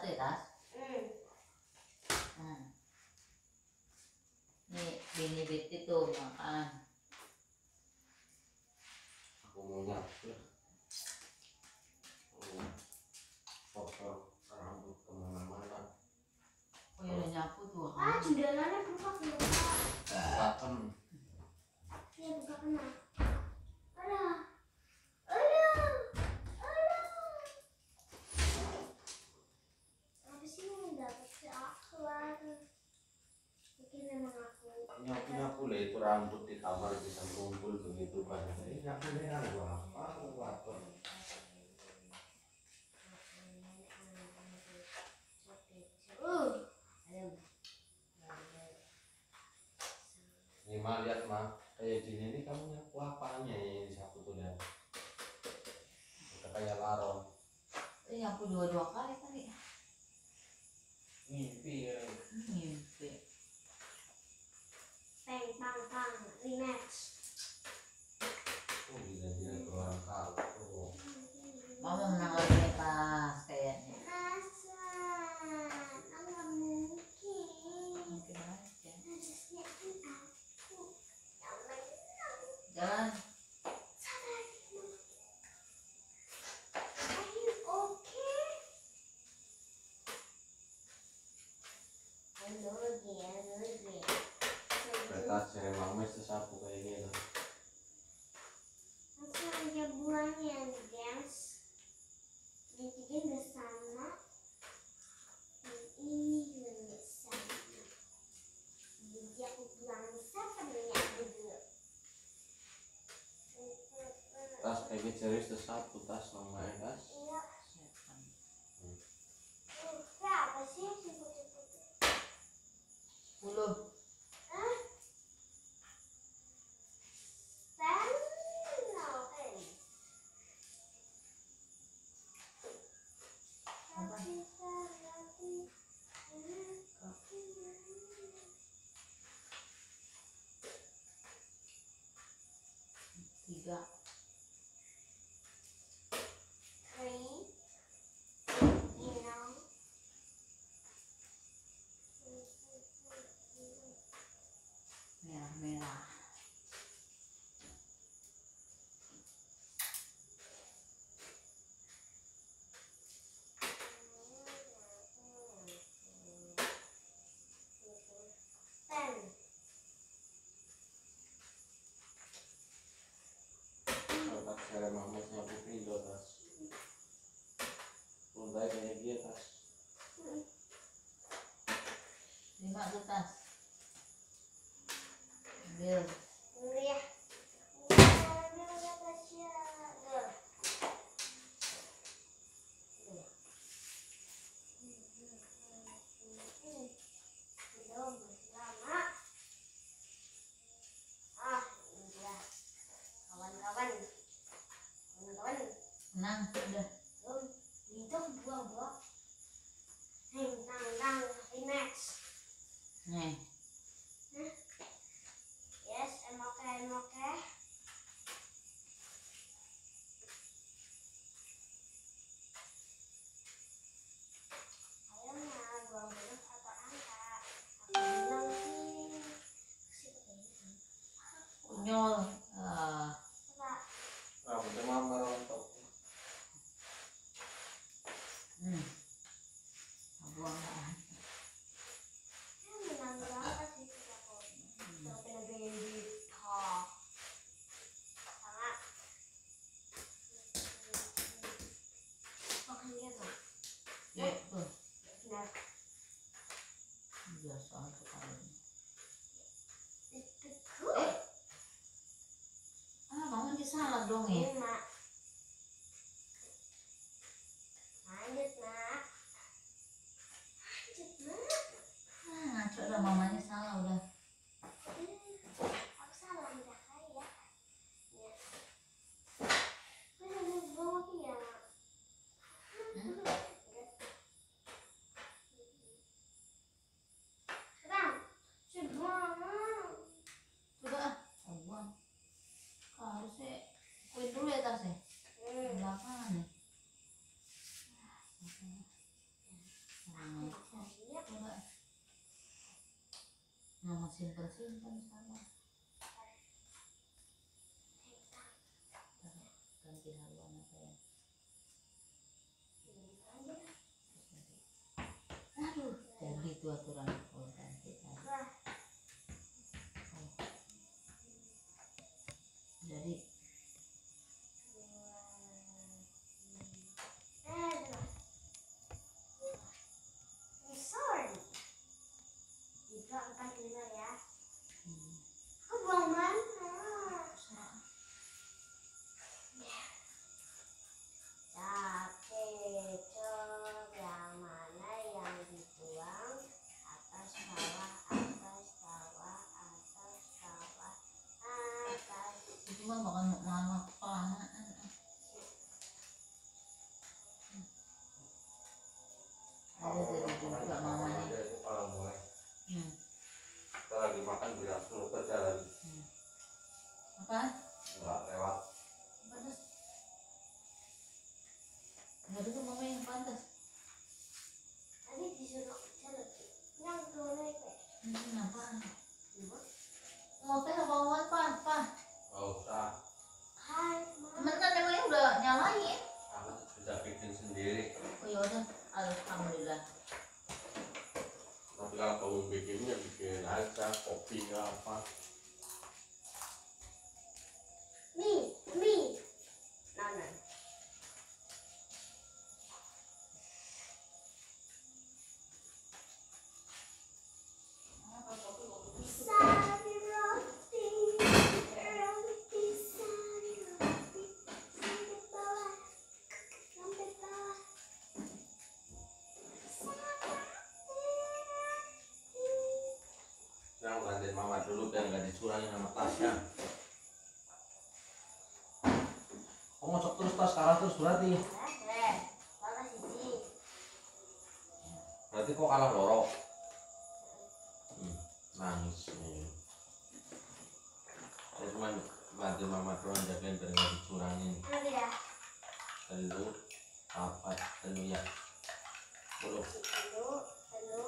satu ya Tas? Nih Bini Betty tuh makan. Aku mau nyapu. Kotor rambut kemana-mana. Oh ya udah nyapu tuh. Jendelanya buka kenapa? Bukakan. Iya buka kenapa? Aduh. Apa sih yang dapat si akhlak? Mungkin memang aku. Nyapu lah itu rambut di kamar bisa ngumpul begitu kan. Nyapu dengan gua apa? Kotor. Nih Ma, lihat Ma, kayak gini nih kamu nyapu apanya ya disapu tuh dan udah kayak larong. Nyapu dua kali kali. Mimpi ya. Mimpi. Peng pang pang rematch. Oh gila orang tahu. Oh. Mama menang lagi nih Tas kayaknya. Nggak mungkin. Mungkin aja. Harusnya aku yang menang. Jalan. Are you okay? Halo dia. Kereta cewek mama sesapu kayak gitu. Langsung aja buang ya guys. Jadi nggak sama. Ini nggak sama. Jadi aku buang sepenuhnya dulu. Tas kayak gitu serius sesapu tas mama ya tas. Iya. Berapa sih siput-siput? 10. Hah? 10? No, Tiga. 3, Merah. Tas cewek mama nyapu pindah tas. Udah kayak gitu tas. 5 tuh Tas. Ambil. ya. Menang udah. Nih. Yes, I'm okay. Ayo nah, gua bener atau angkat. Aku bilang sih. Unyol. Coba. Rambutnya mama rontok. Buang lah. Menang berapa sih aku? Udah kena baby talk. Sama. Makan dia mah. Ya tuh. Benar. Biasa sekali. Itu Mama disalah dong ya. Mak. Lanjut, Mak. Ngaco dah mamanya salah udah. Aku salah udah kaya. Ya. Udah bawa ya, Mak. Sekarang, coba. Coba buang. Harusnya kue dulu simpen sama ganti haluan apa ya. Aduh, jadi itu aturan kalau ganti tadi. Jadi Sorry. 3, 4, 5 ya. Aku buang mana? Capek yang mana yang dibuang? Atas bawah, atas bawah, atas bawah, atas. itu mah makan mama kelamaan. Ada dari juga mamanya. Itu kalau mulai Hmm. kita lagi makan bilang suruh kerja lagi. Apa? Nggak lewat. Pantas. Enggak dulu mama yang pantas. Tadi disuruh kerja lagi. Yang turun itu. Apaan? Ngopi apa ngomong apa? Nggak usah. Hai, Mama. Temen kan emangnya udah nyalain. Aku bisa bikin sendiri. Oh yaudah, alhamdulillah. Tapi kalau kamu bikinnya bikin aja kopi nggak apa. Mie. Nana. Sari roti, sari roti, sampai bawah, sampai bawah. Sekarang gantiin mama dulu biar nggak dicurangi sama tasnya. Kok ngocok terus tas kalah terus berarti? Mana sih? Berarti kok kalah loro? Nangis nih. Saya cuma bantu mama doang jagain biar nggak dicurangin. Nanti ya. Telu, apa? Telu ya. 10. Halo.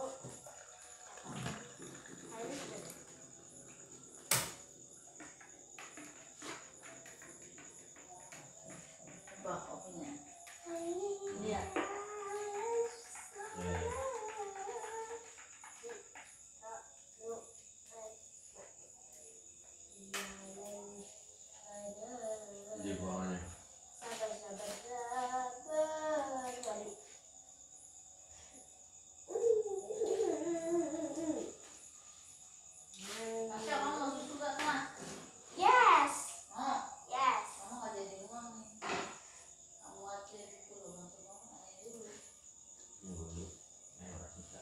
Coba kopinya. Iya. Di bawahnya. Tasya kamu mau susu gak Mas? Yes. Mau? Yes. Kamu gak jadi uang nih. Kamu wajib itu loh masuk uang aja dulu. Dulu. Orang bisa.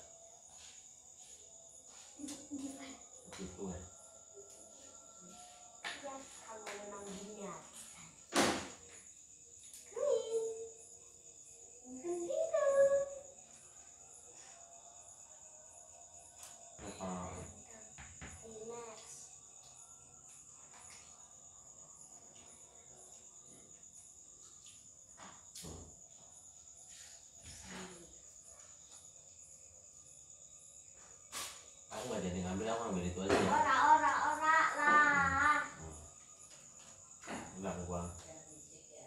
Begitu ya. Ya, kamu memang genial. Apa? Aku nggak jadi ngambil, aku ngambil itu aja ya. Ora lah. Enggak gua. Jangan berisik ya.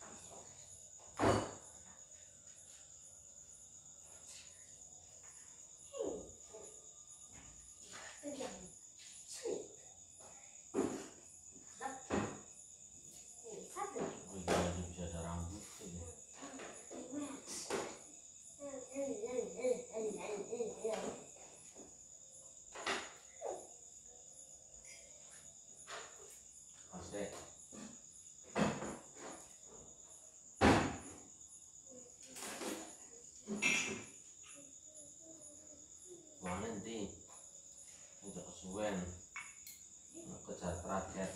Oh iya lagi bisa ada rambut ini. Masih. Mana nanti? Untuk kesuwen. Kejar target.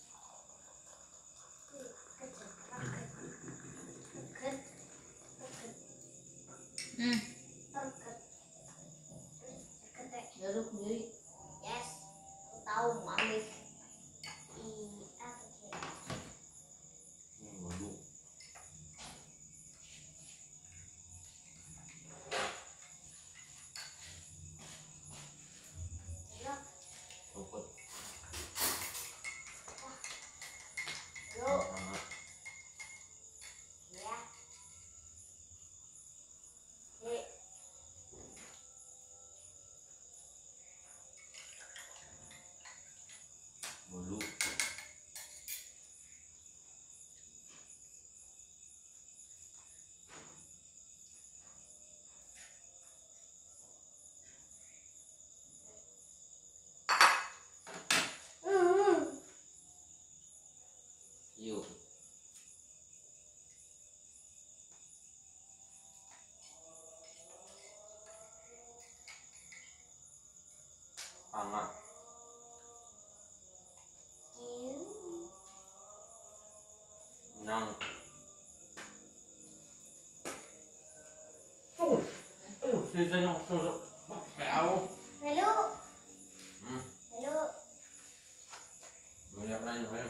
Duduk sendiri. Yes, aku tahu mami. Apa sih? Waduh. Look. Kita yang tusuk. Kau. Halo. Hmm. Halo. Banyak nanya, ayo.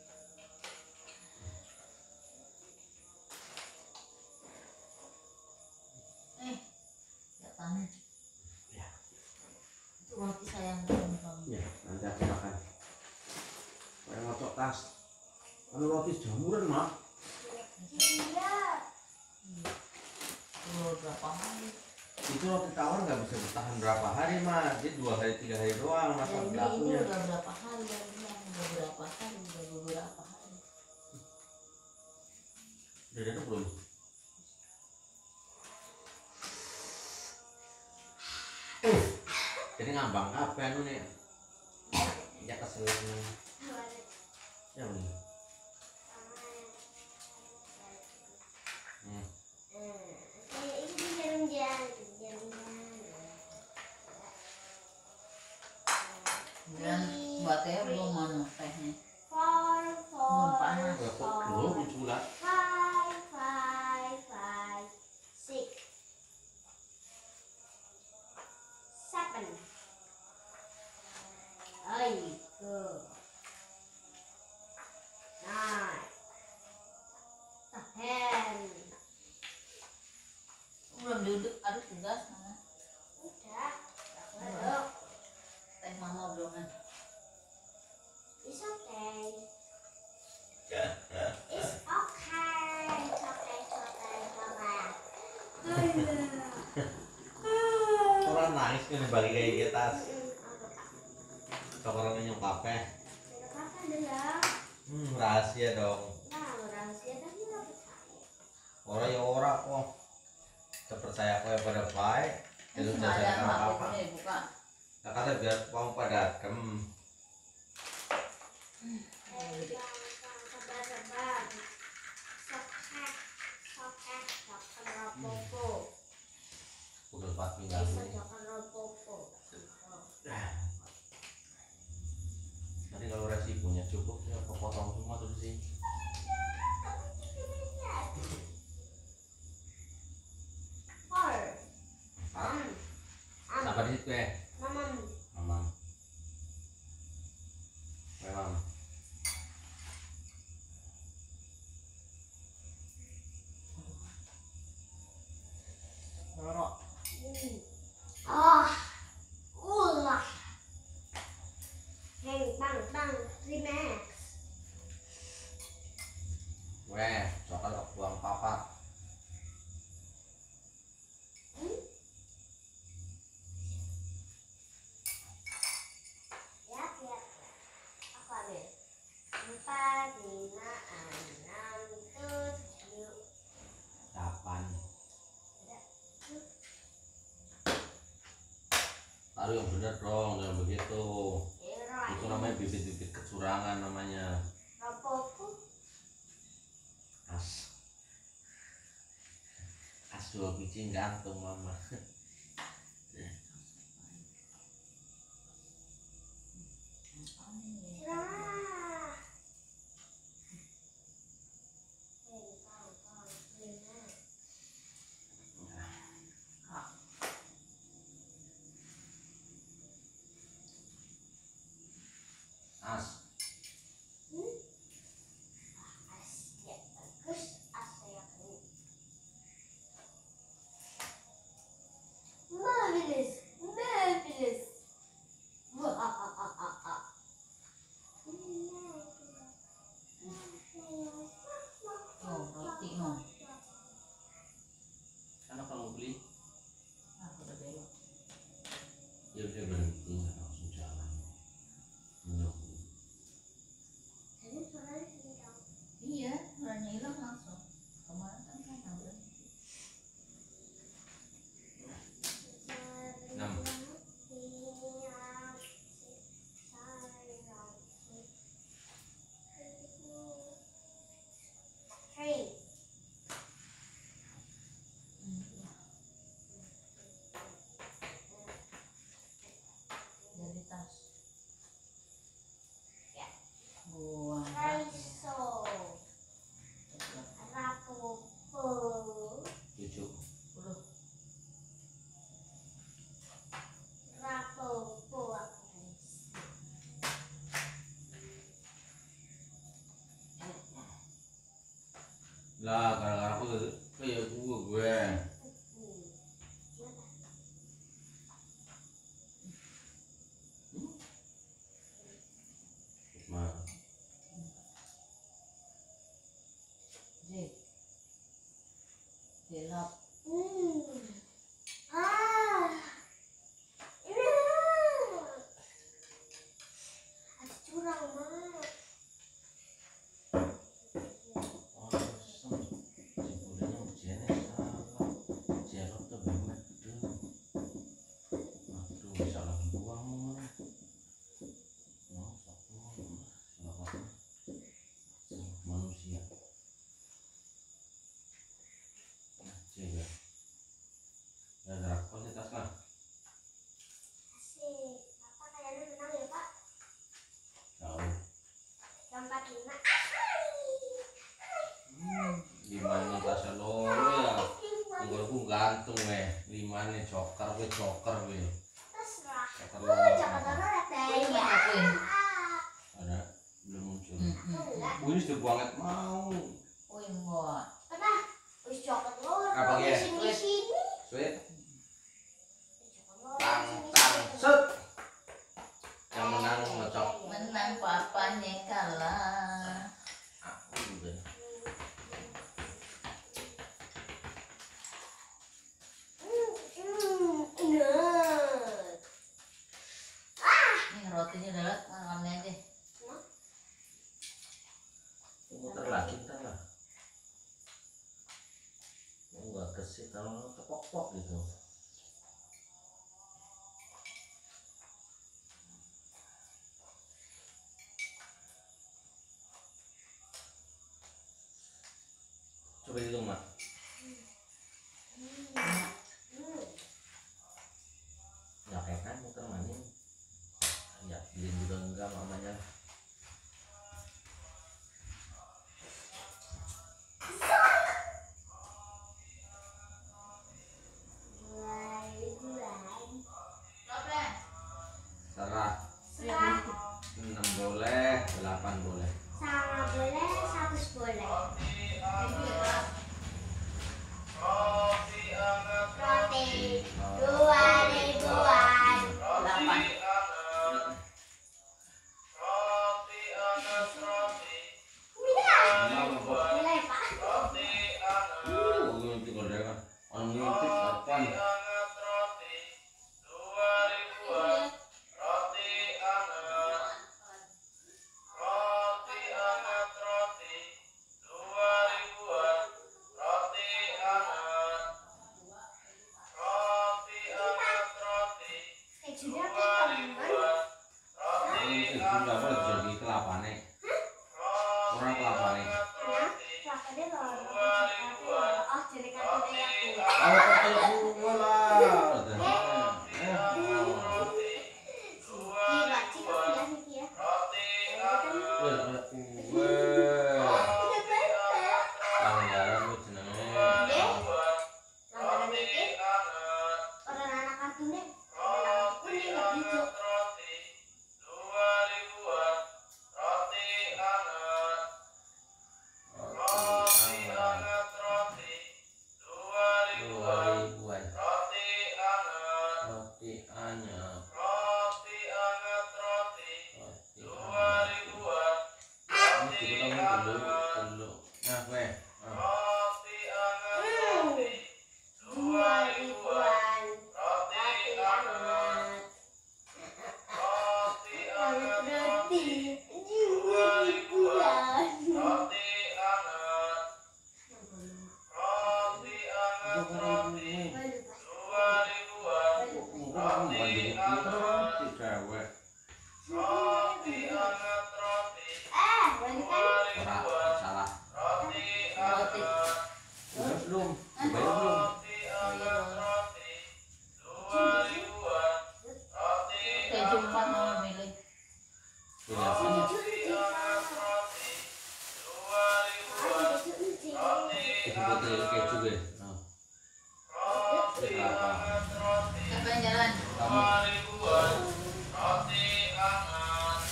Gak panen. Ya. Itu roti sayang kamu. Ya, nanti aku makan. Kayak ngocok tas. Anu roti jamuran, Mak. Iya. Berapa hari? Itu roti tawar nggak bisa bertahan berapa hari, Mak. Dia 2 hari 3 hari doang Ya, masa ini berlakunya. udah berapa hari ya? Udah berapa hari? Udah beberapa hari. Udah ada belum? Jadi ngambang apa anu nih? Ya keselan. Ya ini. Ini jarum-jarum. Kemudian buat teh belum mana tehnya? Four, Belum panas. Ya kok belum muncul lah. 5, 6, 7. Ay, go. 9, 10. Belum duduk, aduk tugas mana? Udah, belum. Teh mama belum kan? It's okay. It's okay. It's okay. Orang nangis kan bagi kayak kita. Orang yang kafe. Rahasia dong. Orang ya orang kok. Percaya aku ya pada baik. Itu Cuma ada jajan apa apa? ini buka. Nah, kata biar mau pada adem. Udah 4 minggu ini. Nanti kalau resikonya cukup ya aku potong semua tuh sih. Apa di situ ya? Mamam. Memang. Rorok. Ulah. Heng bang, relax. Weh, coklat aku buang papa. Ya. Aku ambil. 4, 5, 6, 7. 8. Taruh yang bener dong, jangan begitu. Itu namanya bibit-bibit kecurangan namanya. As 2 biji gantung mama. As. Lah gara-gara aku kayak gue. Mah. Jik. Dilap. Ah. Ada curang, Mak. Manusia. Ya, gerak kualitas lah. Asik. Bapak kayaknya menang ya, Pak. Jauh. 45. Gimana bahasa lo ya? Tenggorku gantung weh. Limane joker weh. Terserah. Joker Oh, lo. jangan taruh Kuing mah kuing. Ada belum muncul. Enggak. Ini sudah banget mau. Kuing gua. Pernah. Wis coklat lur. Apa ya? Di sini. Sweet. Coklat Tang lur, tang sini. set. Yang menang ngocok. Menang papanya kalah. Aku juga. Ini rotinya udah lah, makannya aja. Muter lagi ntar lah. Enggak kesih kalau tepok-pok gitu. Coba hitung mak. Ya kayak kan muter maning. Ya beliin juga enggak mamanya. Serah. 6 boleh, 8 boleh. Sama boleh, 100 boleh. Roti 2.000-an. 8. Boleh, Pak. Ngintip kalau dia kan. Orang ngintip kapan? Kejunya apa, teman? Itu nggak boleh jadi kelapa nih. Kurang kelapa nih. Nah, coklatnya lor. Oh, jadi kartunya aku. Kalau kecil gua lah. Gila, Cik, aku udah nih, ya. Ada kue. Udah banyak. Langgaran lu jenenge. Langgaran ini, orang anak kartunya ada kuning, nggak hijau.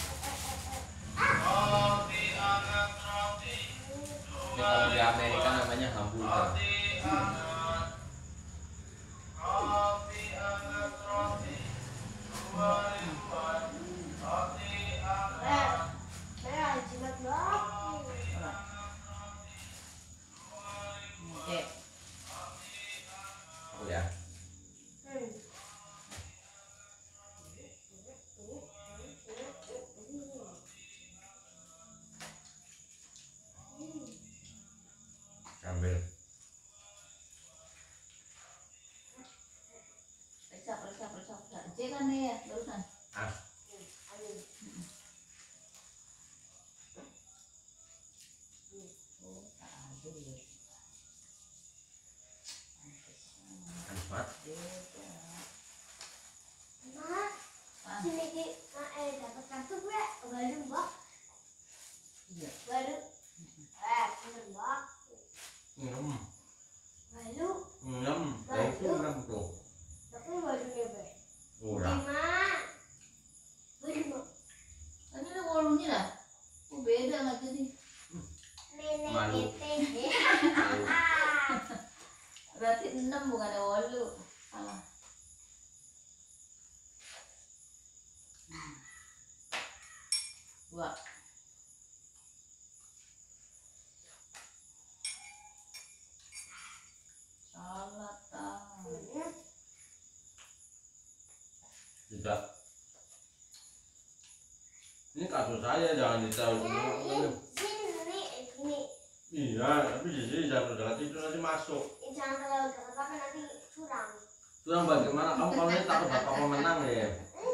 Kalau di Amerika namanya Iya kan nih ya, barusan. Aduh. Oh, aduh. Anpat. Mak, sini ki, dapat kartu gue, baru mbak, Iya. baru, bener mbak, baru, Itu berapa tuh? tapi barunya be, Murah. baru mbak, Tadi ada wolunya lah. Oh, beda lah tadi. Malu. nenek Berarti 6 bukan ada wolu. Salah. Dua. Salah tahu. Tidak. Ini kasus saya, jangan ditaruh dulu. sini, Iya, tapi di sini jangan dekat itu nanti masuk. jangan terlalu dekat tapi nanti curang. Kurang bagaimana kamu kalau ini takut bapak menang ya?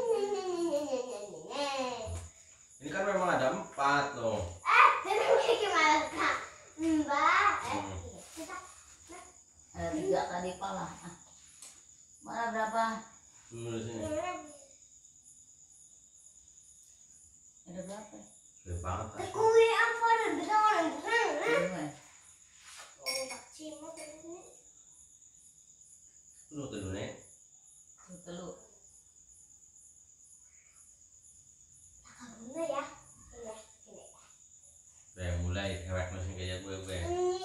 Ini kan memang ada 4 loh. Jadi gimana kak? Mbak, kita Ada 3 tadi pala. Ah. Mana berapa? Dulu di sini. Ada berapa? Gede banget. kue apa dan kita orang Dua. oh tak cimot ini. Lu dulu nih. Telur. Tak guna ya. Iya, gini. Udah mulai kewek mesin kayak gue. Mulai.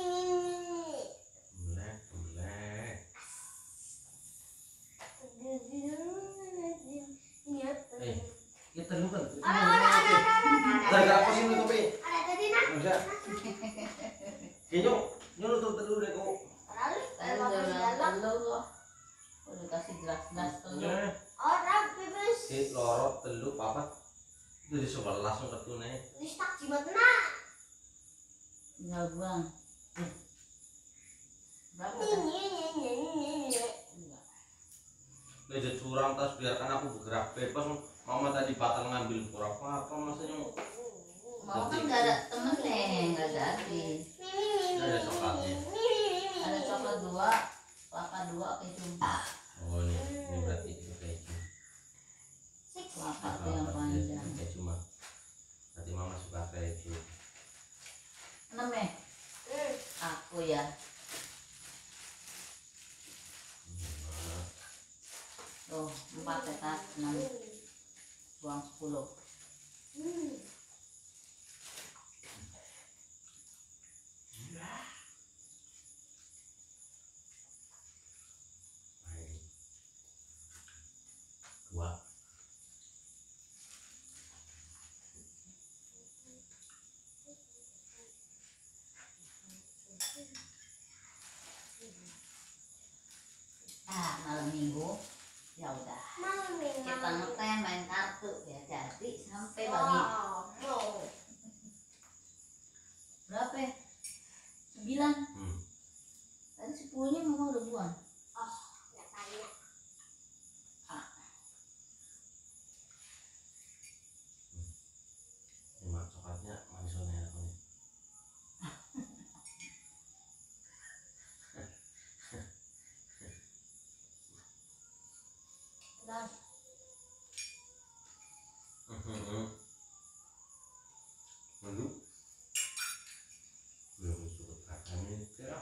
Kita lu kan. Ada apa sih lu tapi? Ada tadi nak. Enggak. Kayaknya nyuruh tuh telur deh kok. Tadi udah telur. Udah kasih jelas-jelas telur. Orang bebas. Si lorot telur papat. Itu di sebelah langsung ke tunai. Listak jimat nak. Tinggal buang. Berapa tadi? Enggak. Udah curang tas biarkan aku bergerak bebas. Mama tadi batal ngambil berapa apa masanya. Mau kan nggak ada temennya, nggak jadi. Ada coklatnya. Ada coklat 2, kelapa 2, keju 4. Oh ini berarti itu kayak gitu. Kelapa tuh yang panjang. Kayak cuma. Nanti mama suka kayak itu. 6 ya? Aku ya. Tuh 4 ya tas, 6 buang 10. Dua. Malam minggu ya udah kita ngetem main kartu ya, jadi sampai bagi berapa ya? 9. Tadi 10-nya mama udah buang. Nggak tanya. Cuma coklatnya manisnya aku nih. Udah. Lalu belum disebut katanya ya.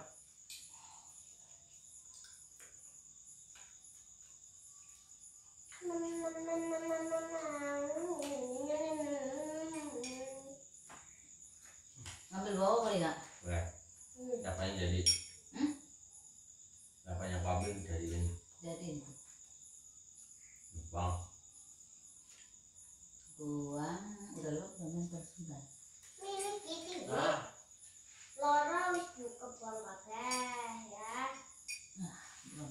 Ngambil bawah boleh nggak? Boleh. Siapa yang jadi? Siapa yang pabrik jadiin? Jadi Bang. buang udah lo belum kelas 9. Ini gitu ya. Lora wis buka bol kabeh ya. Belum.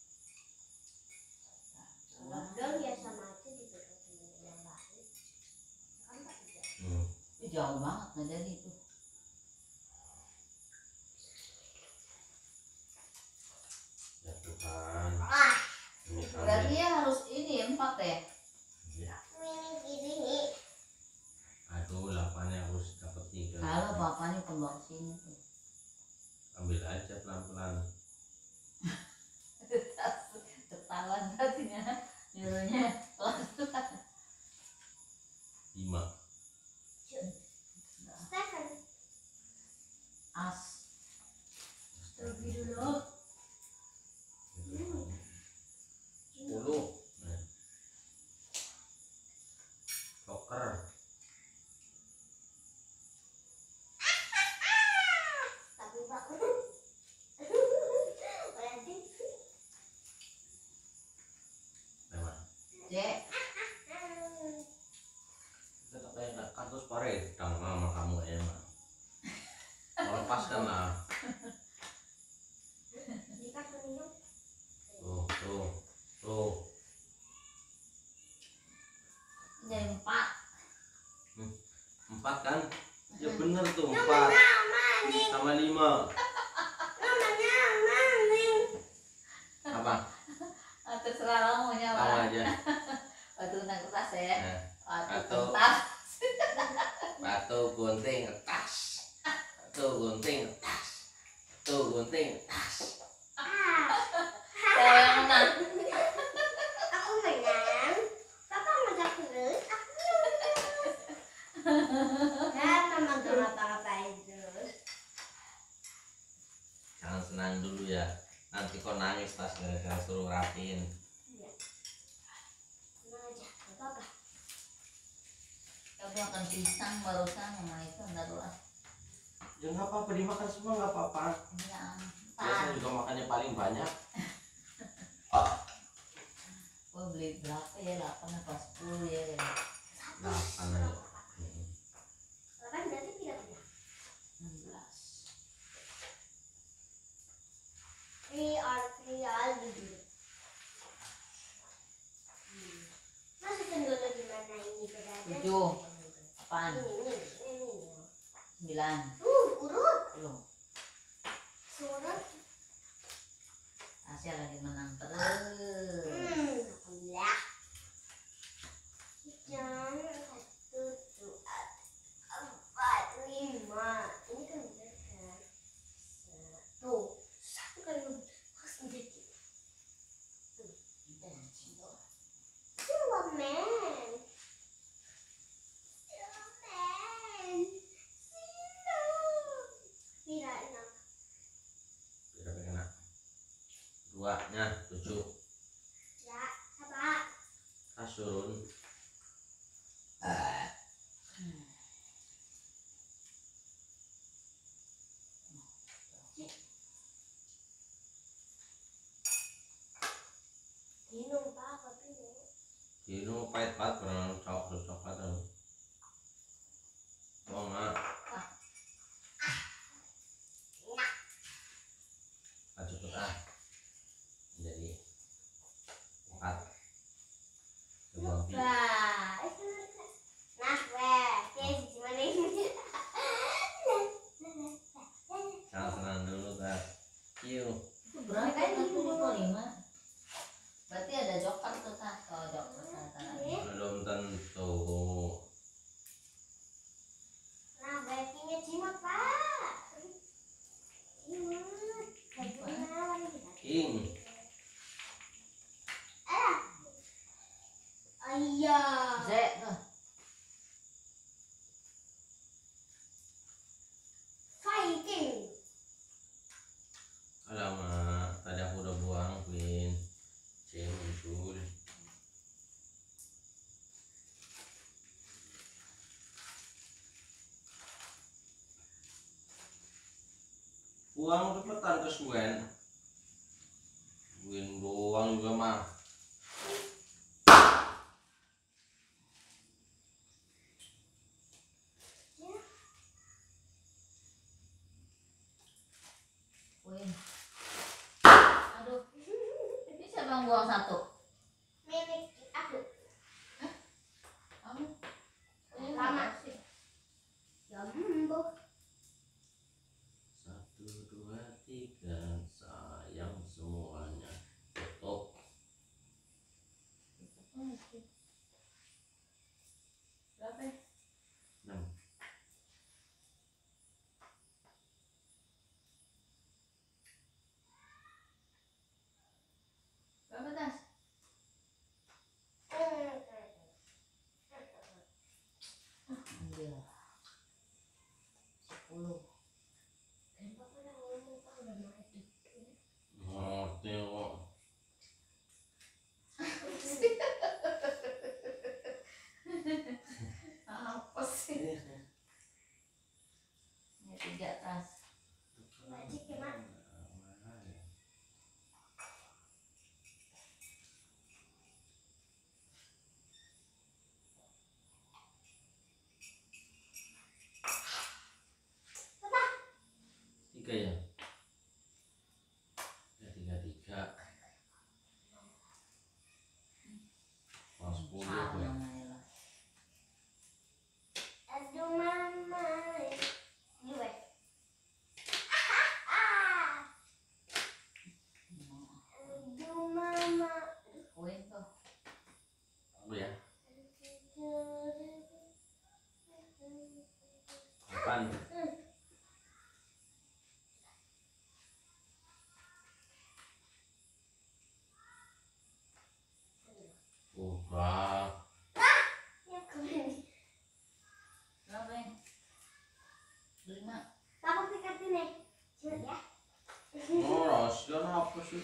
Lockdown ya sama aja ditutup yang lain. Kan tak bisa. Itu jauh banget nggak jadi itu. Ya Tuhan. Ah, Ini kami. Berarti ya harus ini ya, papa ya? Iya. Ini gini. Aduh, lapanya harus dapat 3. Kalau bapaknya kembang sini tuh. Ambil aja pelan-pelan. Ketahuan tadinya nyuruhnya langsung. 5. Stefan. As. Lebih dulu. 10. Nah. Joker. Tapi Pak. Berarti. Lewat. J. Kita kayak kartus paredang sama kamu emang. Melepaskan lah. Jika minum. Tuh. Jadi 4. 4 kan? Ya bener tuh 4 Mama. sama 5. Apa? Terserah kamu maunya Tahu apa. aja. Batu gunting kertas ya. Nah, Batu Batu. kertas. batu gunting kertas. Batu gunting kertas. Batu gunting kertas. Saya yang menang. Aku menang. Papa masak terus. Aku menang. Mama gak ngapa-ngapain terus. Jangan senang dulu ya. Nanti kau nangis pas gara-gara suruh rapiin. Iya. Tenang aja. Gak apa-apa. Aku makan pisang barusan sama itu ntar lah. Ya nggak apa-apa, dimakan semua nggak apa-apa. Ya, Biasanya 4. juga makannya paling banyak. Gue beli berapa ya? 8 apa 10 ya? 8 aja. Kan berarti tidak punya. 16. Real dulu. Masih tunggu di mana ini berada? 7. 8. Ini. 9. Urut. Belum. Surat. Tasya lagi menang terus. Alhamdulillah. Jam 1, 2, 4, 5. Ini kan benar kan? 1 kali harus menjadi. Superman. Tidak enak. Berapa kena? 2-nya 7. Ya, apa? Kasurun. Minum Pak, tapi Ini pahit banget pernah coklat kan. Oh enggak. Cukup jadi 4. Sebuah biji. Nah, weh, kayak gimana ini? Jangan senang dulu kan. Itu Berapa kan 25? Berarti ada joker tuh kan? Kalau joker belum tentu. Nah, baiknya jimat Pak. Jimat. King. Ayah. Z tuh. Fighting. Alamak, tadi aku udah buang Queen. C muncul. Buang cepetan ke Swen. Queen doang juga mah. Wih. Aduh. Ini siapa yang buang 1? Milik aku. Kamu. Lama sih. Jumbo. 1, 2, 3. Sayang semuanya. Tutup.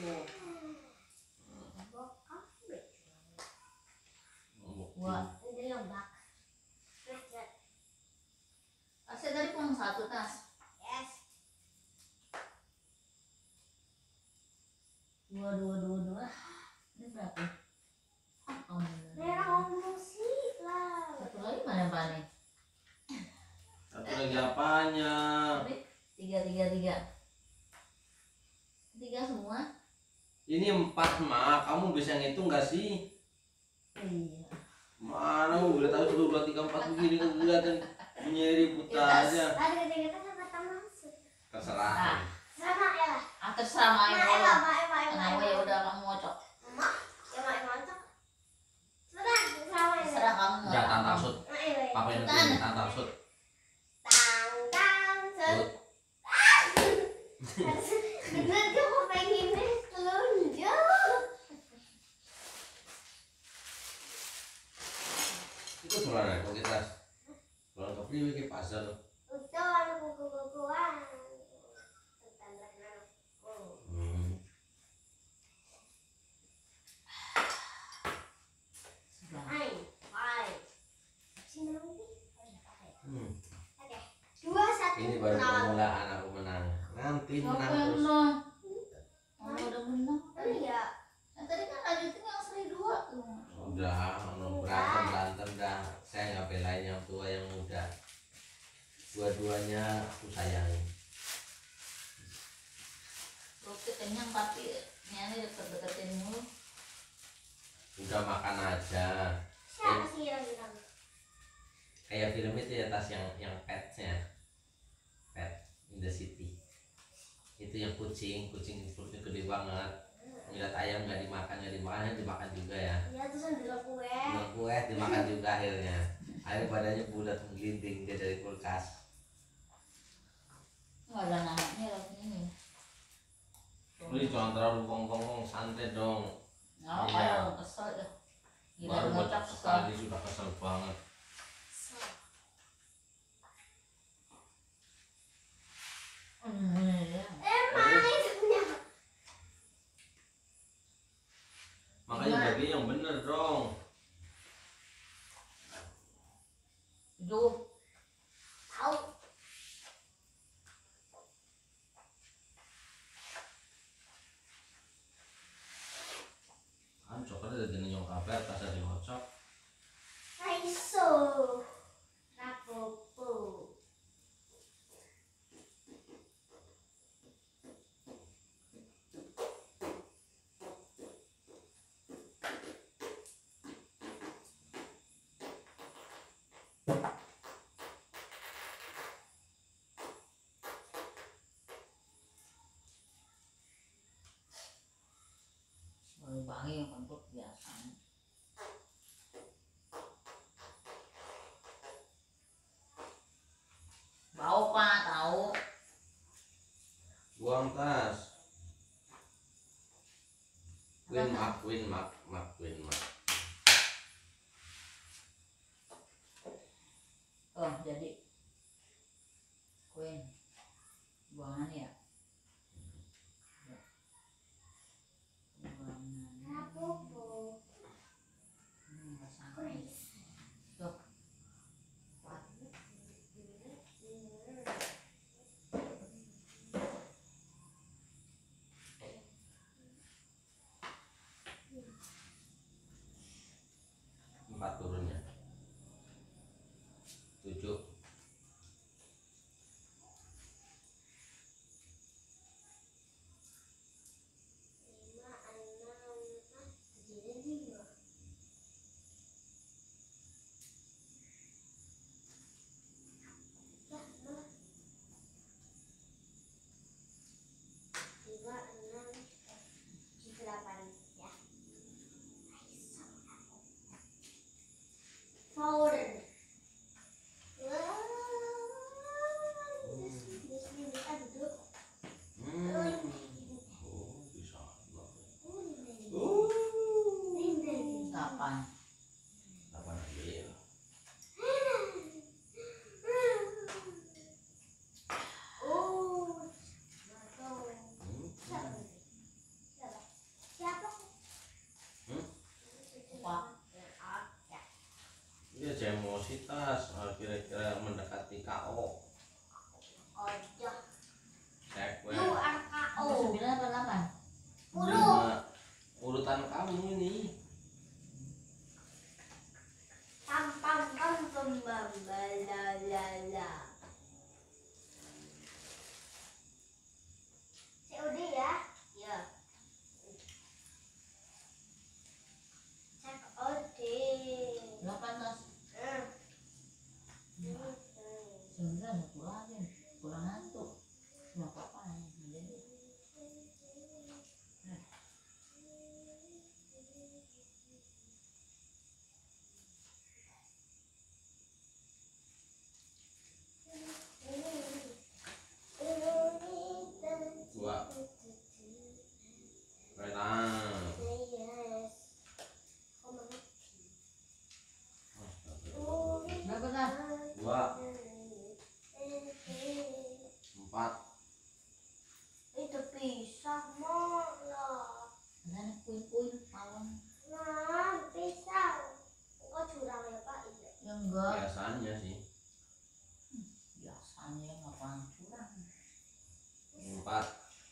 tuh. Bokap. Wah, Ini lembak. tasnya tadi kurang satu tas. Yes. Dua. Ini berapa? Oh, Merah musik lah. satu lagi mana Pak nih? Satu lagi apanya? Tiga. Tiga semua? Ini 4 mak, kamu bisa ngitung gak sih? Iya. Mana udah tahu 1, 2, 3, 4 begini kelihatan nyeri buta aja. Tadi kita kata masuk. Terserah. Sama ya. Terserah main bola. Kenapa ya Ema. udah kamu ngocok? Ema cok. Sudah, sama ya. Terserah kamu. Enggak tantang sud. Papa yang Tan. ngerti tantang sud. Tang Sud. bener kamu pengen telunjuk. Itu suara kok kita. Kalau ke free ke pasar. Udah kuku-kukuan. Tentang anakku. Hai. Sini nanti. Oke. 2-1. Ini baru permulaan aku menang. Nanti Siapa menang yang terus. menang? Oh, udah menang. Oh iya. Yang tadi kan lanjutin yang seri 2 tuh. Udah, berantem dah. Saya nggak belain yang tua yang muda. Dua-duanya aku sayangi. Oke, kenyang tapi ini deket-deketin mulu. Udah makan aja. Siapa sih yang bilang? Kayak film itu ya, tas yang Petsnya. Pet in the City. Itu yang kucing perutnya gede banget. Ngeliat ayam nggak dimakan juga ya. Iya tuh sendiri kue. Kue dimakan juga akhirnya. Akhirnya badannya bulat menggelinding dia dari kulkas. Nggak ada namanya lagi ini. Beli jangan terlalu kongkong santai dong. Nggak Iya. kayak kesel ya. Gila Baru ngocok ngocok kesel. sekali sudah kesel banget. Ya. Emang itu punya. Makanya bagi yang bener dong. Tujuh. Tahu. Kan coklatnya dari nyong kabar pas ada ngocok. Raiso. Rapopo. Baru bangi yang kentut biasa. Bau Pak, tahu. Buang tas. Win mak. Oh, jadi Queen buangan ya. Rapopo. Nggak sampai. Tuh. 4 turunnya. 7. Powder. Oh, bisa banget. Kapan? Kapan aja ya? emosi tas, kira-kira mendekati KO. Ojo. Cek Lu anak KO. 9 atau 8? 10. Urutan kamu ini. Pam pam pam pam pam la la la. COD ya? Ya. COD. 8 tas. 9 satu lagi. Kurang ngantuk. Nggak apa-apa. Jadi. Dua. Renang. Berapa tas? 2. 4. Itu pisah malah. Ada puin-puin malam. Nah, pisah. Kok curang ya Pak? Ya enggak. Biasanya sih. Biasanya nggak pernah curang. 4.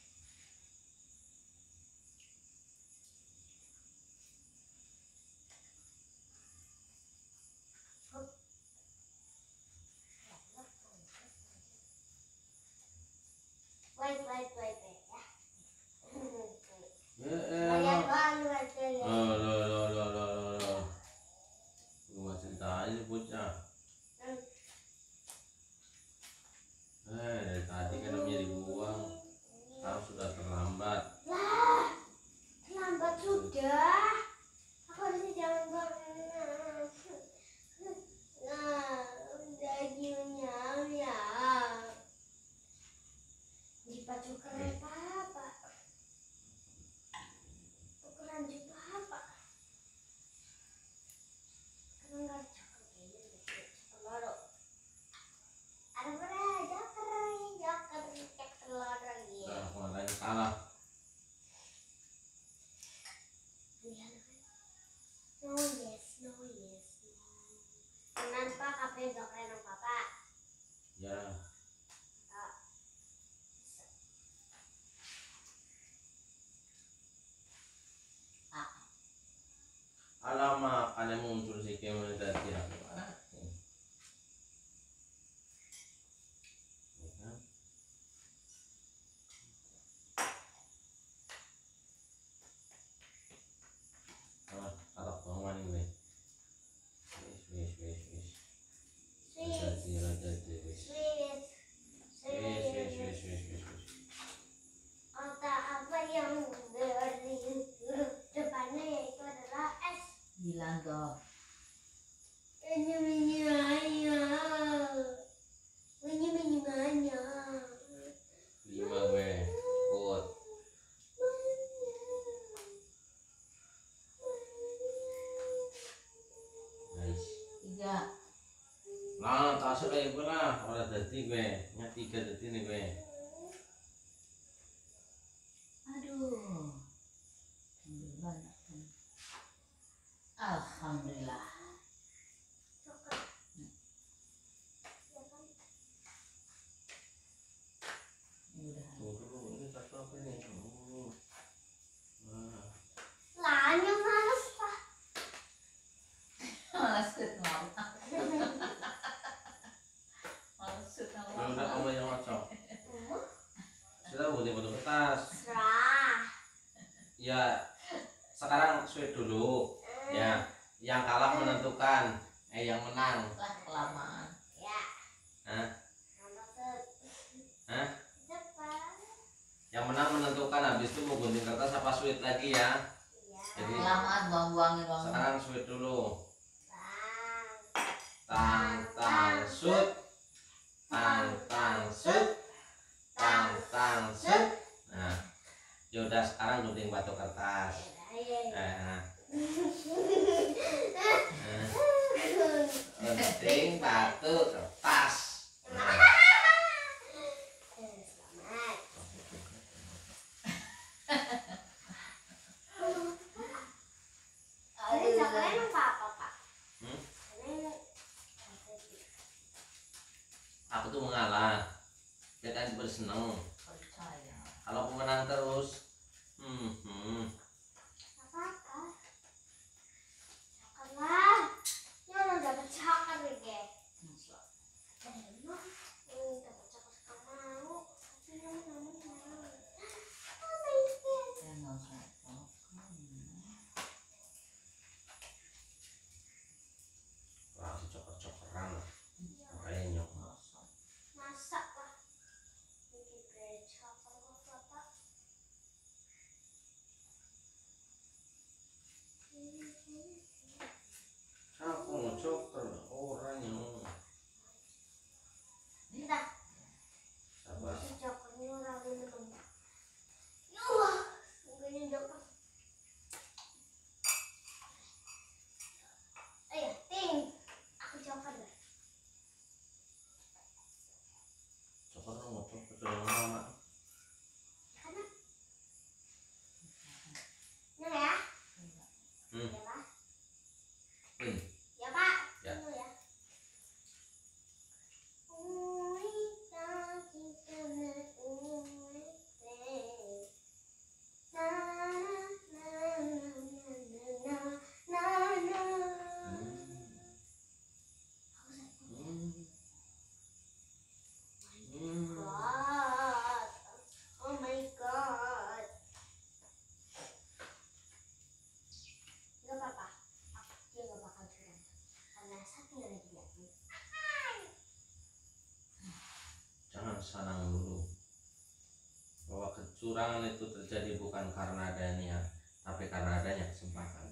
Wait ya. Loh. Bayar. Gua cerita aja bocah. Dari tadi kan namanya dibuang. Sekarang sudah terlambat. Lah, terlambat sudah. Aku harusnya jangan banget. Nah, dagingnya ya. Dipacu keren papa. Ukuran juga apa? Karena nggak cakep ini, cakep loro. Ada berapa? Joker, cakep loro gitu. Nah, mana yang salah? No yes. Kenapa kafe joker ng papa? Ya. Alamak, kan yang muncul si Kemal tadi aku. Kalau bangun gue. Kata apa yang dari huruf depannya yaitu adalah S. Bilang toh. Lima gue. Good. Nice. 3. Nah, tasnya kayak gue lah. Orang tadi gue. Nya 3 tadi nih gue. Aduh. Alhamdulillah. Udah. Tunggu, ini satu apa ini? Lah, yang males Pak. Malas ketemu. Malas ketemu. Ya udah kamu yang ngocok. Sudah boleh potong kertas. Serah. Ya, sekarang sweet dulu. Ya, yang kalah menentukan. Yang menang. Lah kelamaan. Ya. Hah? Nomor set. Hah? Depan. Yang menang menentukan. Habis itu mau gunting kertas apa sweet lagi ya. Ya. Jadi Kelamaan buang-buangin bang. sekarang sweet dulu. Bang. Tang shoot. Tang shoot. Tang shoot. Nah, yaudah sekarang gunting batu kertas. Nah, gunting batu kertas. Nah. Selamat. Ini coklatnya apa Pak? Hmm? Ini kekurangan itu terjadi bukan karena adanya, tapi karena adanya kesempatan.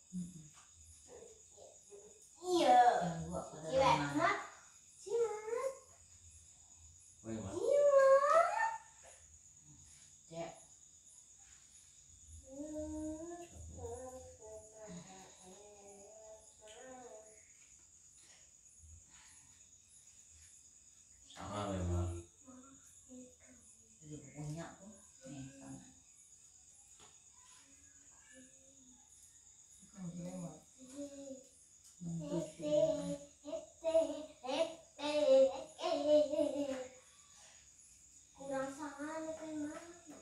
Iya. Yang gua pada Iya, lama. Mat. Simat. Woi, Mak. Simat. Cek. Sama memang. Jadi punya tuh. Nih sana. Kan lewat. Menuju Kurang sangat kan mana?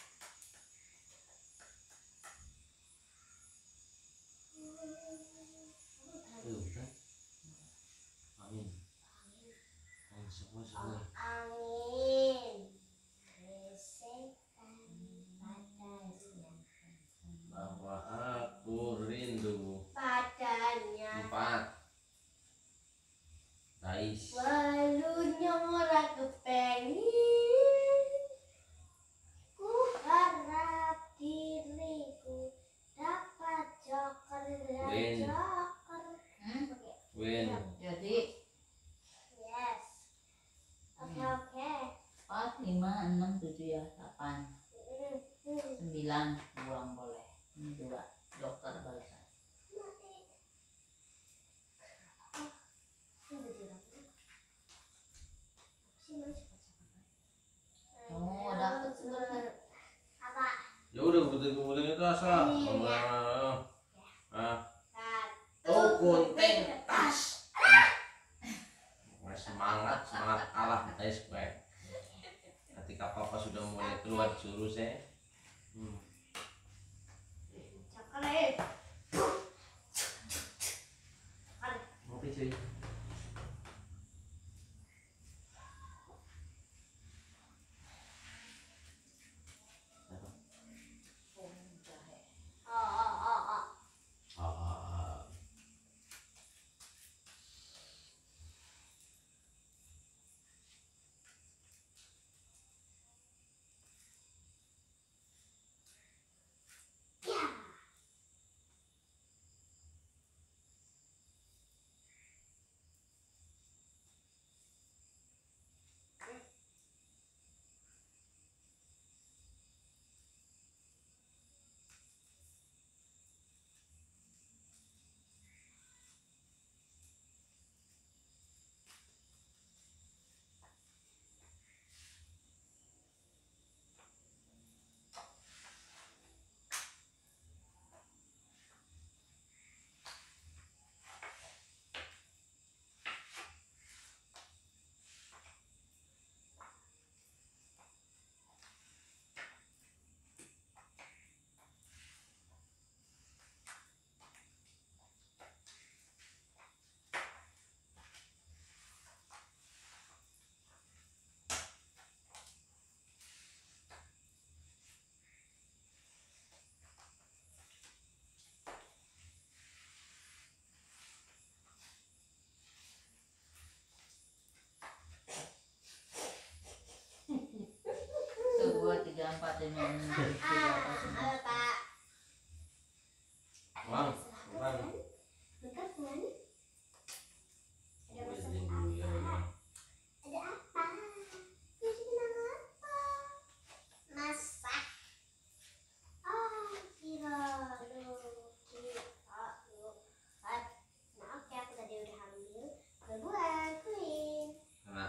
Udah. Amin. Amin semua semua. Angin. Gesekan padanya. Bahwa aku rindu. Padanya. 4. Dais. Walunya ora kepengin. Ku harap diriku dapat joker dan Win. joker. Win. jadi Yes. Oke. 4, 5, 6, 7 ya 8, 9 buang boleh. Ini 2 dokter balasan. Oh dapat sebenarnya. Apa? Ya udah penting itu asal. Iya. Ah, Satu. kunting tas. Wah, semangat kalah guys, gue. Ketika papa sudah mulai keluar jurus ya. Coklat. Ngopi cuy. Jahe. Ah, Ya. Tuh 2, 3, 4, 5, 6, 7, 8, 9. Halo, Pak. Bang, bang. Bentar, kemana? Ada Ngopi masalah dulu ya, apa? ya. Ada apa? Jadi kenapa apa? Masak. Oh, kira lu. Maaf ya, aku tadi udah ambil. Kebuang, clean. Karena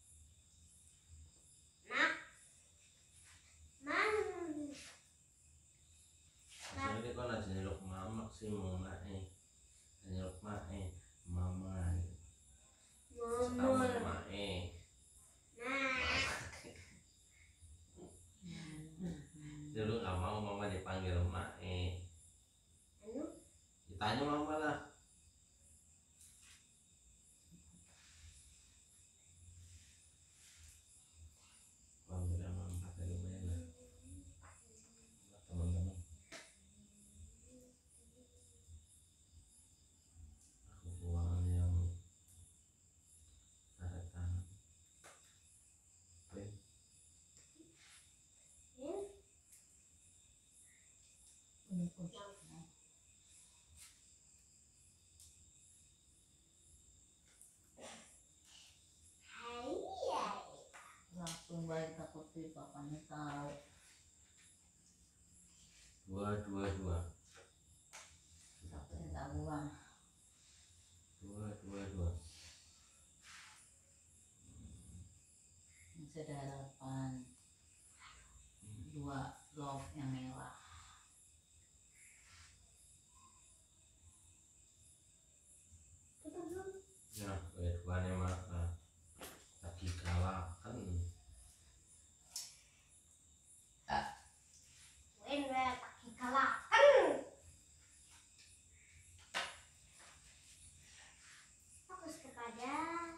Nah, ini kan aja nyeluk mama sih mau naik. Nyeluk mae, mama. Setahun mae. nah. Dulu nggak mau mama dipanggil mae. Anu, Ditanya mama lah. Panggil mama kata lumayan lah. Teman-teman. ini kunci. Hai. Langsung balik takut tuh papanya tahu. 222. Takutnya tak buang. 222. Masih ada harapan. 2 love yang merah. Nah, keduanya mah lagi kalah kan. Wen kaki kalakan. Fokus kepada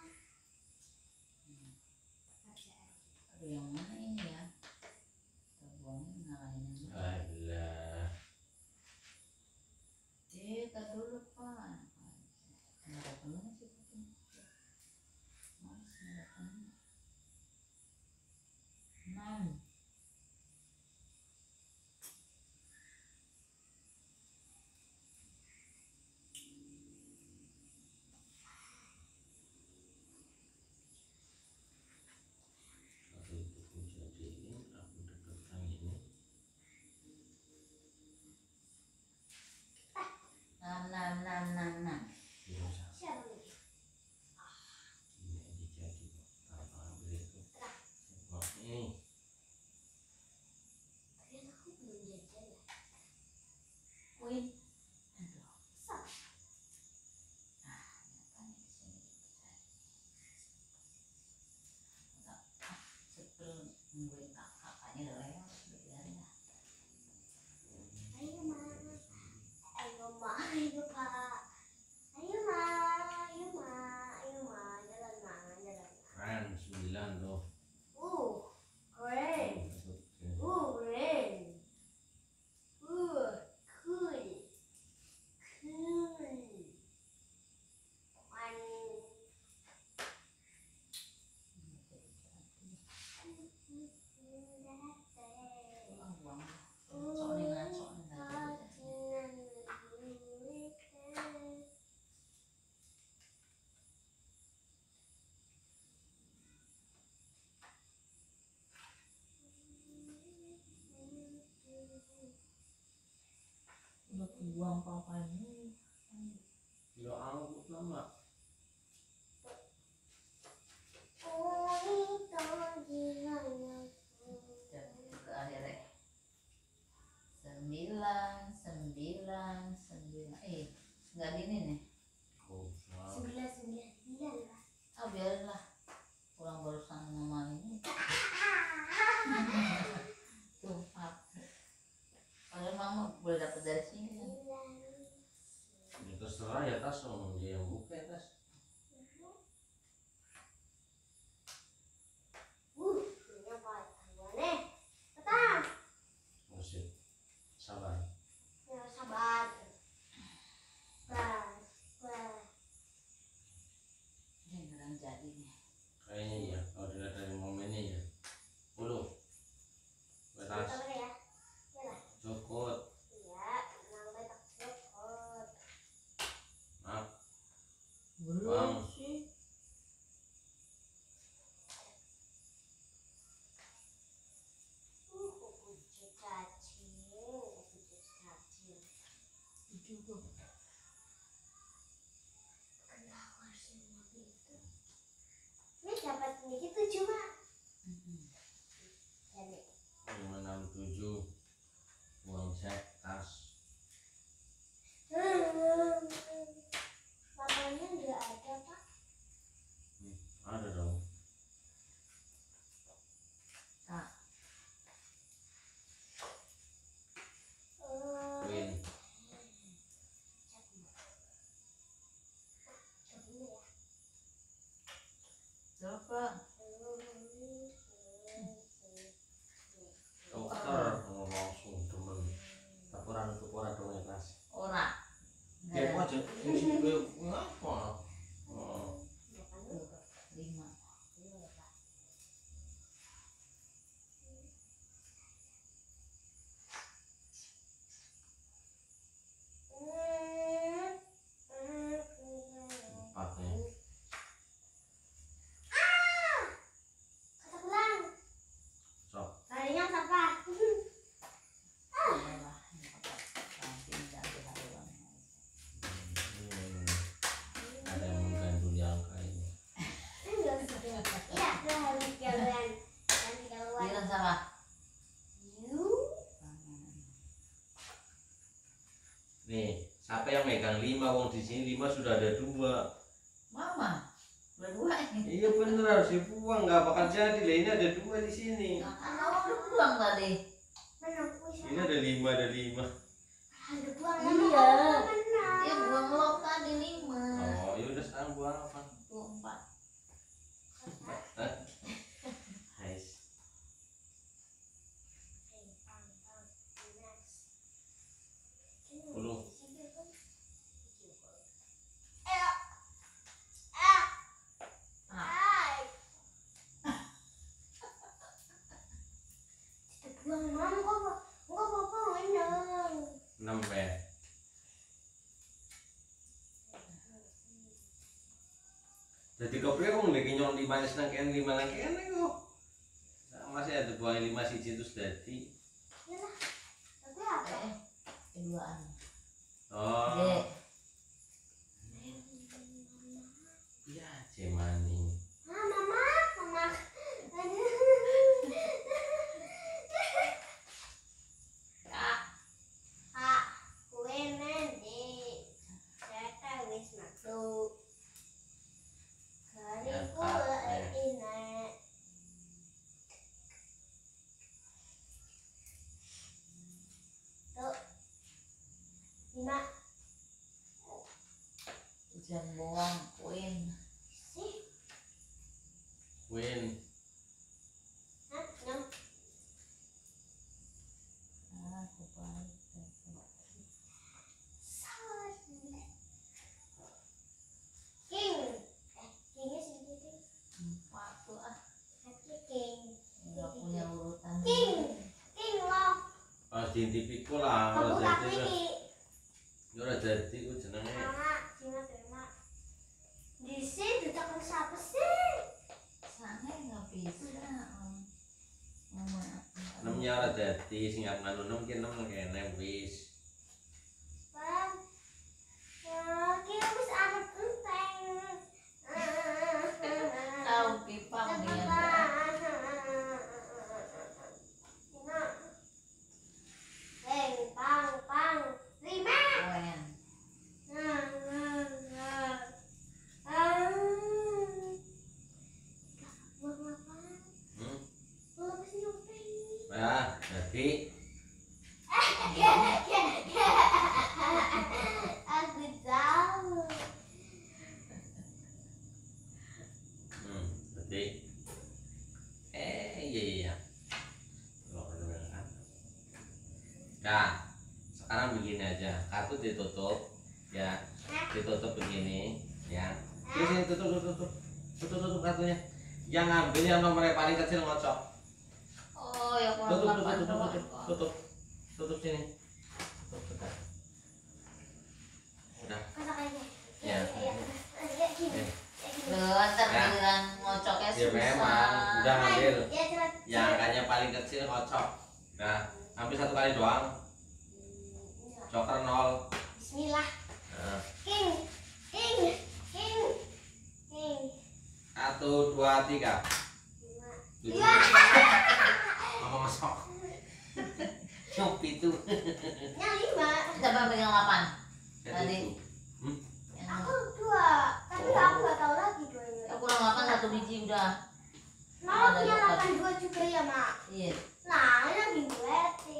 pekerjaan. Aduh, yang mana ini ya? Kita buangin ngalahin yang mana? Alah. Tak dulu Pak. Nggak ada temennya sih Pak. Mas, nggak ada temennya. 6. Aku jadiin, aku dekatkan ini. 6. Tidak usah. Siapa nih? Ini aja jadi kok. Tanpa ambil itu. Tengok ini. Ternyata aku belum jajan ya. Win. Aduh. Sama. Nyatanya di sini enggak. Sebelum nungguin kakaknya udah lewat sebenarnya. Ayo ma. Ayo ma. Ayo pak. Ayo ma. Ayo ma. Ayo ma. Jalan ma. Jalan ma. Keren 9 tuh. Keren. Keren. Cool. Cool. One. Buang. Soalnya ngaco nih. Udah buang papanya. Ya angkut lama. Akhirnya 9. Nggak gini nih. Oh, salah. 999 lah. Ah, biarinlah. Pulang barusan mama ini. Tuh, Pak. Padahal mama boleh dapat dari sini kan. Ya terserah ya tas, om dia yang buka ya tas. Ini apa tanggungannya? Petang. Musik. Sabar. Ya sabar. Bas. Ini beneran jadi nih. Kayaknya iya, kalau dilihat dari momennya ya. 10. Betas. Sabar ya. Cukut. Iya, memang betak cokot. Maaf. Belum sih. Kucing cacing, kucing cacing. Juga. Kenapa semua itu? Ini dapat sedikit tuh cuma. Jadi. 567. Uang cek tas. Mamanya nggak ada pak. Ada dong. Tak. Win. Coba. Dokter langsung temen. Tapuran untuk orang dong ya tas. Ora. Kayak aja. Ini ngapa? Oh. 5. Nih, siapa yang megang 5? Wong di sini 5 sudah ada 2. Mama, berdua ini. Iya bener, harus dibuang, nggak bakal jadi lah. Ini ada 2 di sini. Kan awal udah buang tadi. Mana kuis? Ini ada 5, ada 5. Ada buang Iya. mana? Dia buang log tadi 5. Oh, ya udah sekarang buang apa? Tuh 4. Nice. Puluh. Buang mam kok apa menang? 6 ya. Jadi kopi aku nggak nyolong 5 senang kene 5 nang kene kok. Masih ada buang 5 siji terus dadi. Yalah. Tapi apa? Keduaan. Oh. Dek. Iya, cemani. Mama. Kak, kue nanti. Saya wis masuk. Kariku enak. Tuh. 5. Hujan bohong, koin. Sih. Win. Hah? 6. Aku baik. King. Kingnya sendiri. 4 tuh ah. Satu king. Enggak punya urutan. King. King loh. Pas diintipku lah, Kamu ora tak dadi. pilih. Ya ora dadi ku jenenge. Mama, cuma terima. Di sini ditekan siapa sih? Sana nggak bisa. Mama. 6 nya ora dadi, sing arep nganu 6 ki 6 kene wis. Bang. Ya, kita bisa ada enteng. Tahu pipang dia. Pang. 5. Koin. Hmm. Nah, dadi Aku tahu. dadi iya. Loh, kan. Nah, sekarang begini aja. Kartu ditutup ya. Ditutup begini ya. Terus ini tutup kartunya. Yang ngambil yang nomornya paling kecil ngocok. Oh, ya kurang 8 doang. Tutup sini. Tutup. Udah. Ya. Ntar bilang ngocoknya Ya susah. memang udah ngambil. Ya, cepat. Yang angkanya paling kecil ngocok. Nah, ambil 1 kali doang. Joker 0. Bismillah. Nah, King. 1, 2, 3. 7. Apa masuk? Nyopi tuh. Yang 5. Coba pegang 8. Tadi. Tadi. Yang Aku 2. Tapi aku gak tahu lagi 2-nya. ya kurang 8 1 biji udah. Mau punya 82 juga ya, Mak? Iya. Nah, ini lagi berarti.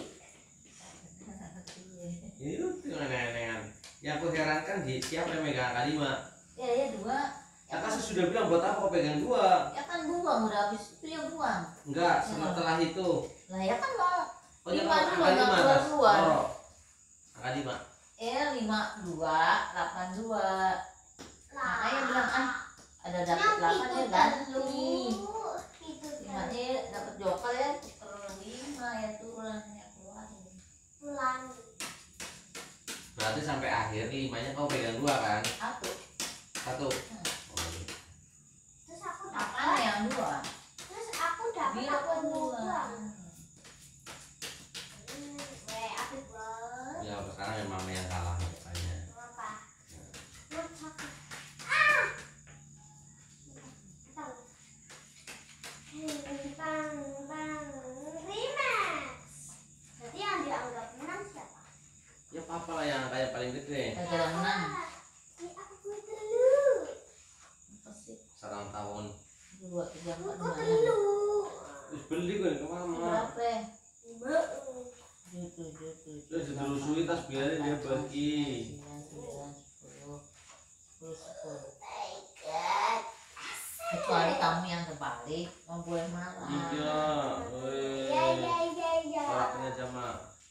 Ini tuh aneh-anehan. Yang aku herankan siapa yang megang angka 5? Ya 2. Ya kan saya sudah bilang buat apa kau pegang 2? Ya kan buang udah habis itu ya buang. Enggak, setelah itu. Lah ya kan mau Oh, ya, 5 angka dulu 5 nggak atas. keluar. Oh, angka 5. 52 82. Nah, Makanya bilang ada dapat 8 ya ganti. Itu 5-nya dapat joker ya tuker 5 ya turun ya keluar. pulang. Berarti sampai akhir 5-nya kau pegang 2 kan? 1. 1. Terus aku Apaan dapat. yang 2? Terus aku dapat Biar apa aku 2. Aku buat. Ya, sekarang yang mama yang salah makanya. Apa? Bang, Rimax. Jadi yang dianggap menang siapa? Ya apa lah yang kayak paling gede? Kagak menang. Aku telur. Apa sih? Sarang tahun. 2, 3, 4, Aku 5. telur. Terus beli gue ke mama. Berapa? 5. 7, Terus ditelusuri tas biarin dia bagi. 9, 10. 10. My God. Kecuali kamu yang terbalik, kamu boleh marah. Iya, Ya. Soraknya jama.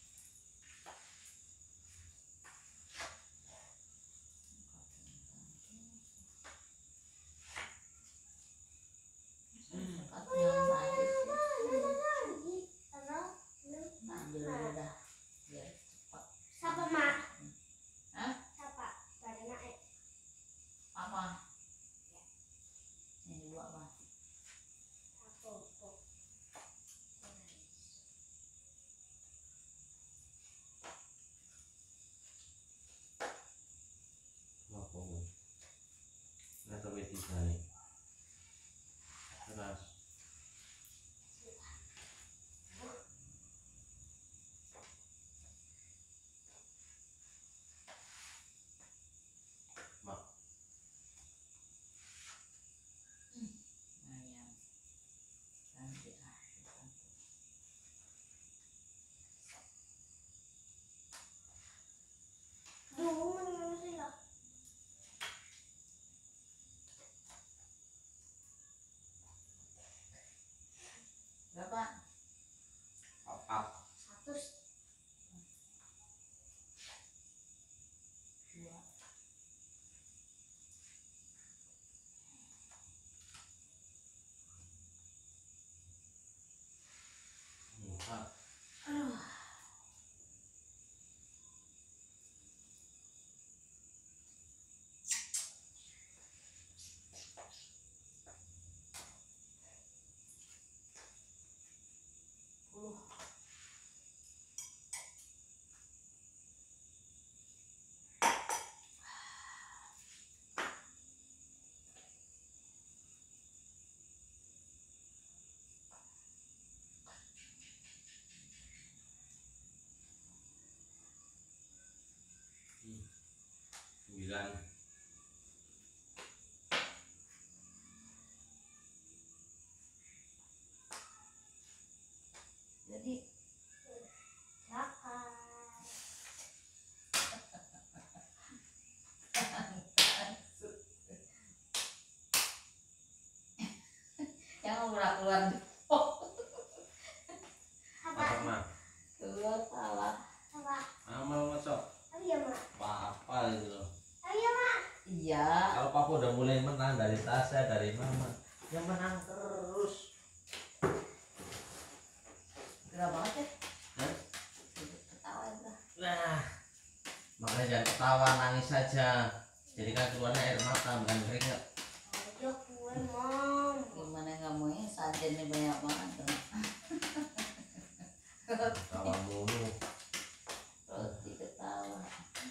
Yang baik sih. Ambil dulu dah. Biar cepat. Siapa, Mak? Hah? Siapa? Badan naik. Apa? Yang dua apa? Aku. Apa gue? Nggak tahu tiga nih. Terus. Mak. Ayam. Cantik ah. Masih lah. Berapa? Apa? 1. 2. Empat. Aduh. Sembilan. Jadi 8. yang keluar Apa? Apa mak? keluar salah. Apa? Amal masuk. Ayo, Mak. Apa itu loh? Ayo, Mak. Iya. Kalau papa udah mulai menang dari Tasya, dari mama, yang menang terus. Gerah banget ya. Hah? Ketawa ya. Nah, makanya jangan ketawa, nangis saja. Jadi kan keluarnya air mata bukan keringat. Ayo kue, Mom. Gimana nggak mau ya, sajennya banyak banget tuh. Ketawa mulu. Roti ketawa.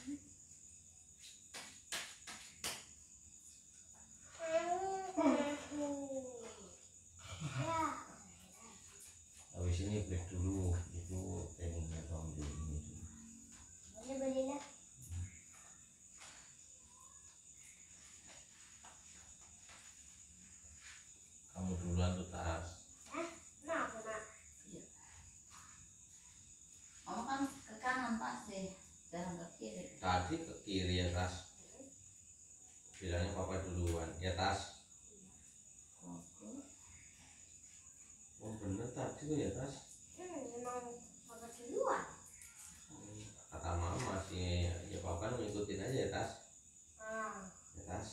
Ya. Habis ini break dulu. Itu trainingnya kamu di ini dulu. Boleh lah. Kamu duluan tuh Tas. Kenapa, Mak? Mama kan ke kanan pasti, jangan ke kiri. Tadi ke kiri ya Tas. Bilangnya papa duluan ya Tas. Fokus. Oh bener tadi tuh ya Tas. Memang Papa duluan. Kata mama sih ya papa ngikutin aja ya Tas. Ya Tas.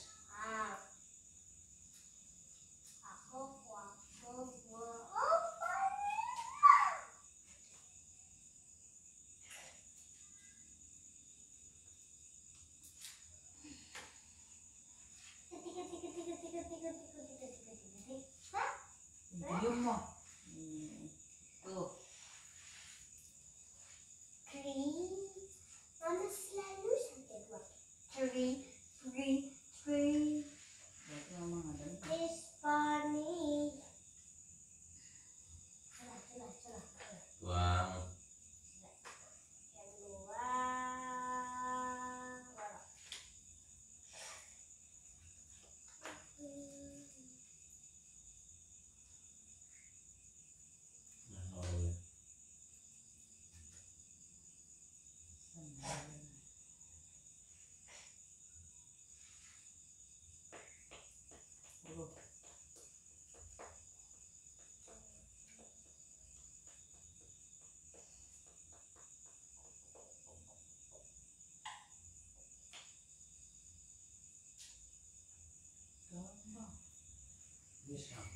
Diem mau. Tuh. Mama selalu sampai 2.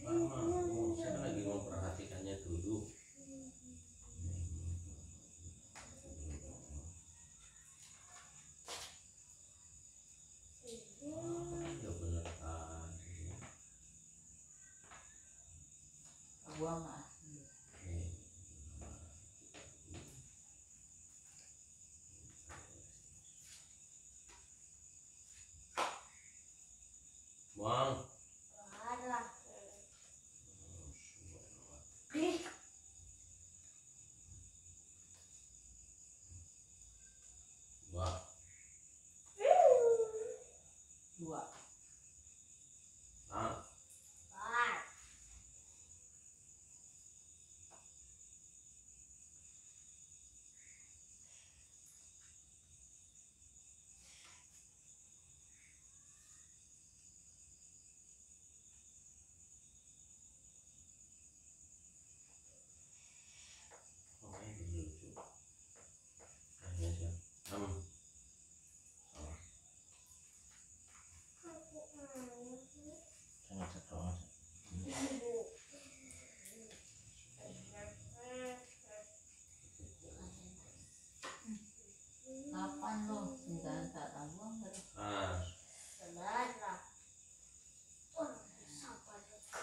mau, saya kan lagi memperhatikannya dulu. Ya bener tadi. Buang lah. Buang. Ada. Buang. Dua. Ah, Empat. oh ini lucu. Akhirnya sih. Salah. Sangat cocok. Kapan lo? 9 tak buang terus. Ah, Sebelas lah. Oh, sabar.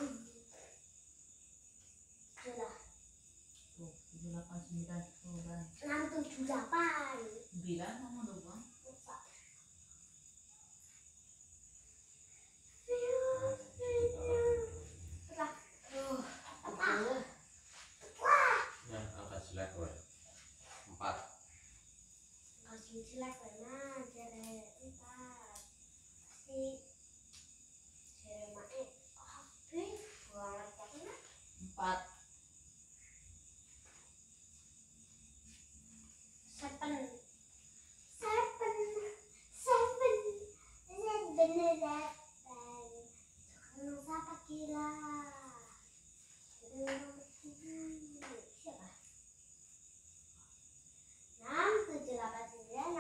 Sudah. Tuh, 7, 8, 9, 10 kan. 6, 7, 8. 9 kamu udah buang. ya angkat jelek gue. 4. Masih jelek mana jere 4. Pasti jere mae habis buang karena 4. 7. 7. Sekarang siapa kira? Siapa? 6, 7, 8, 9,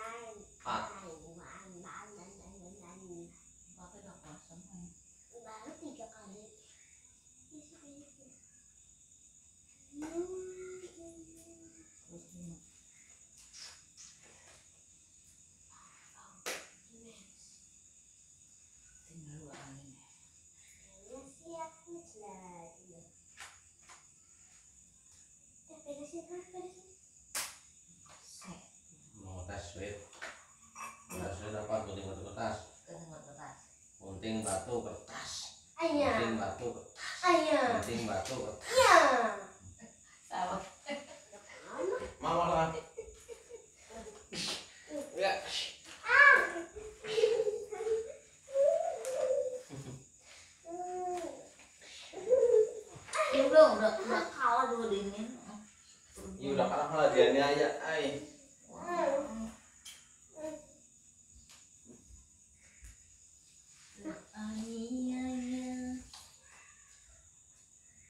4 udah kosong kan. baru 3 kali. Terus 5. Tinggal 2 kali nih. Set. Mau tes sweet. Tas sweet apa? Gunting batu kertas. Ketemu kertas. Gunting batu kertas. Ayah, Gunting batu kertas. ayah, Gunting batu kertas. iya. Sama. Mama lah. Ya. Ya udah kalah dulu dingin. Ya udah kalah malah dia aja. Ay. Ayo